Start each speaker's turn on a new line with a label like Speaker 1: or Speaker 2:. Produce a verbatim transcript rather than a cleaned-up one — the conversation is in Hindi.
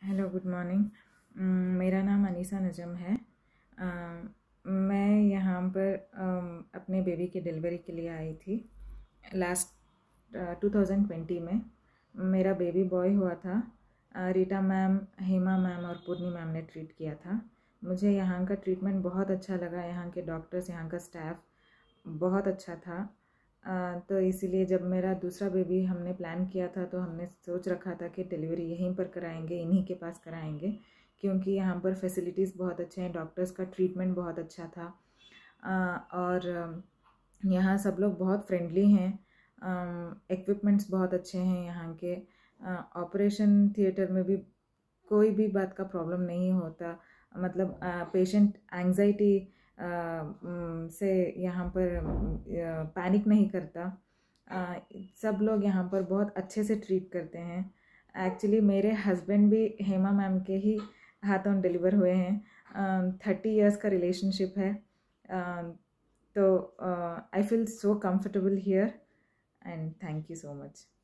Speaker 1: Hello, good morning. मेरा नाम अनीसा नजम है। अ, मैं यहाँ पर अम, अपने बेबी के डिलीवरी के लिए आई थी। लास्ट टू थाउजेंड ट्वेंटी में मेरा बेबी बॉय हुआ था। अ, रीटा मैम, हेमा मैम और पूर्णी मैम ने ट्रीट किया था। मुझे यहाँ का ट्रीटमेंट बहुत अच्छा लगा। यहाँ के डॉक्टर्स, यहाँ का स्टाफ बहुत अच्छा था। अ, तो इसीलिए जब मेरा दूसरा बेबी हमने प्लान किया था तो हमने सोच रखा था कि डिलीवरी यहीं पर कराएंगे, इन्हीं के पास कराएंगे, क्योंकि यहाँ पर फैसिलिटीज़ बहुत अच्छे हैं, डॉक्टर्स का ट्रीटमेंट बहुत अच्छा था। अ, और यहाँ सब लोग बहुत फ्रेंडली हैं। इक्विपमेंट्स बहुत अच्छे हैं यहाँ के। ऑपरेशन थिएटर में भी कोई भी बात का प्रॉब्लम नहीं होता। मतलब पेशेंट एंजाइटी से यहाँ पर पैनिक नहीं करता। आ, सब लोग यहाँ पर बहुत अच्छे से ट्रीट करते हैं। एक्चुअली मेरे हस्बैंड भी हेमा मैम के ही हाथों डिलीवर हुए हैं। थर्टी इयर्स का रिलेशनशिप है। आ, तो I feel so comfortable here and thank you so much.